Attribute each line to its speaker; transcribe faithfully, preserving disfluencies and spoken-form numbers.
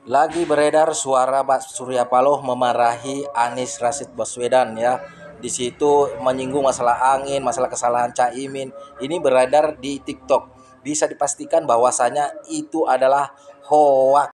Speaker 1: Lagi beredar suara Pak Surya Paloh memarahi Anies Rashid Baswedan ya. Di situ menyinggung masalah angin, masalah kesalahan Caimin. Ini beredar di TikTok. Bisa dipastikan bahwasanya itu adalah hoax.